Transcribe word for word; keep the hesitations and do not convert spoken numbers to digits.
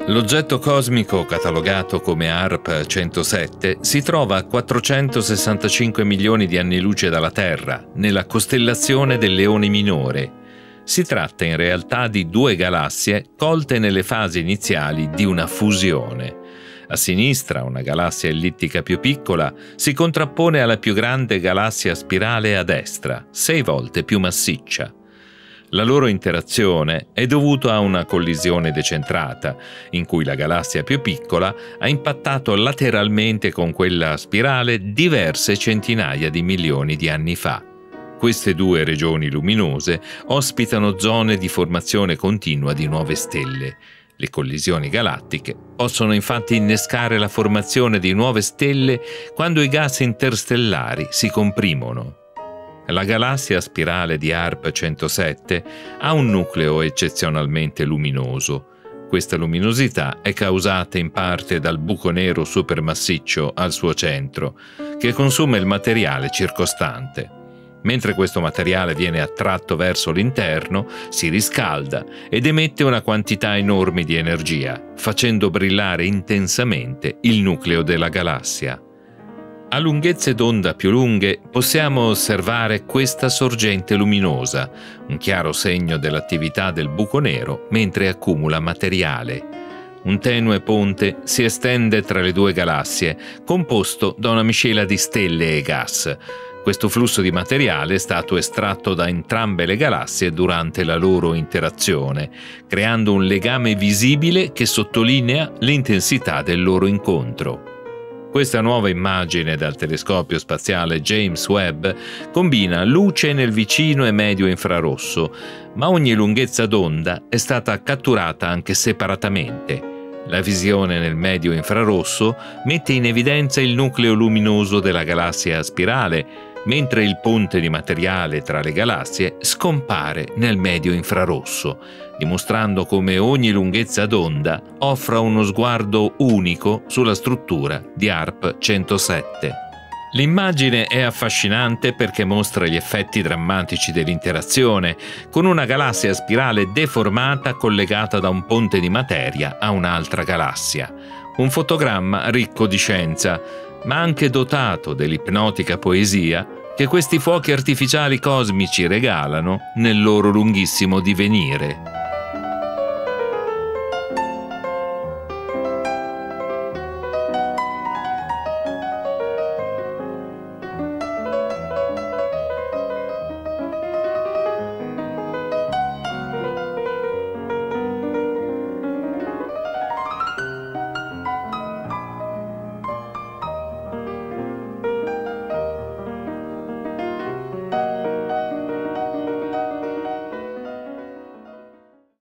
L'oggetto cosmico catalogato come HARP centosette si trova a quattrocentosessantacinque milioni di anni luce dalla Terra, nella costellazione del Leone Minore. Si tratta in realtà di due galassie colte nelle fasi iniziali di una fusione. A sinistra, una galassia ellittica più piccola si contrappone alla più grande galassia spirale a destra, sei volte più massiccia. La loro interazione è dovuta a una collisione decentrata, in cui la galassia più piccola ha impattato lateralmente con quella spirale diverse centinaia di milioni di anni fa. Queste due regioni luminose ospitano zone di formazione continua di nuove stelle. Le collisioni galattiche possono infatti innescare la formazione di nuove stelle quando i gas interstellari si comprimono. La galassia spirale di HARP centosette ha un nucleo eccezionalmente luminoso. Questa luminosità è causata in parte dal buco nero supermassiccio al suo centro, che consuma il materiale circostante. Mentre questo materiale viene attratto verso l'interno, si riscalda ed emette una quantità enorme di energia, facendo brillare intensamente il nucleo della galassia. A lunghezze d'onda più lunghe possiamo osservare questa sorgente luminosa, un chiaro segno dell'attività del buco nero mentre accumula materiale. Un tenue ponte si estende tra le due galassie, composto da una miscela di stelle e gas. Questo flusso di materiale è stato estratto da entrambe le galassie durante la loro interazione, creando un legame visibile che sottolinea l'intensità del loro incontro. Questa nuova immagine dal telescopio spaziale James Webb combina luce nel vicino e medio infrarosso, ma ogni lunghezza d'onda è stata catturata anche separatamente. La visione nel medio infrarosso mette in evidenza il nucleo luminoso della galassia a spirale, mentre il ponte di materiale tra le galassie scompare nel medio infrarosso, dimostrando come ogni lunghezza d'onda offra uno sguardo unico sulla struttura di HARP centosette. L'immagine è affascinante perché mostra gli effetti drammatici dell'interazione, con una galassia a spirale deformata collegata da un ponte di materia a un'altra galassia. Un fotogramma ricco di scienza, ma anche dotato dell'ipnotica poesia che questi fuochi artificiali cosmici regalano nel loro lunghissimo divenire.